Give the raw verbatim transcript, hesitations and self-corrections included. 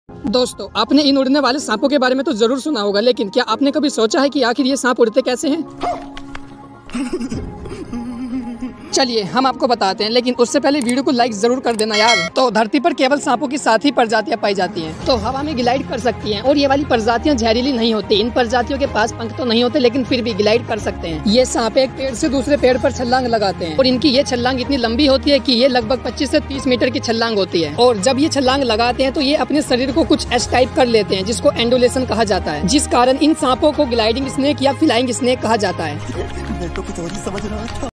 दोस्तों, आपने इन उड़ने वाले सांपों के बारे में तो जरूर सुना होगा, लेकिन क्या आपने कभी सोचा है कि आखिर ये सांप उड़ते कैसे हैं? चलिए हम आपको बताते हैं, लेकिन उससे पहले वीडियो को लाइक जरूर कर देना यार। तो धरती पर केवल सांपों की सात ही प्रजातियां पाई जाती हैं, तो हवा में ग्लाइड कर सकती हैं और ये वाली प्रजातियां जहरीली नहीं होती। इन प्रजातियों के पास पंख तो नहीं होते, लेकिन फिर भी ग्लाइड कर सकते हैं। ये सांप एक पेड़ से दूसरे पेड़ पर छलांग लगाते हैं और इनकी ये छलांग इतनी लंबी होती है कि ये लगभग पच्चीस से तीस मीटर की छलांग होती है। और जब ये छलांग लगाते हैं तो ये अपने शरीर को कुछ एस टाइप कर लेते हैं, जिसको एंडुलेशन कहा जाता है, जिस कारण इन सांपों को ग्लाइडिंग स्नेक या फ्लाइंग स्नेक कहा जाता है।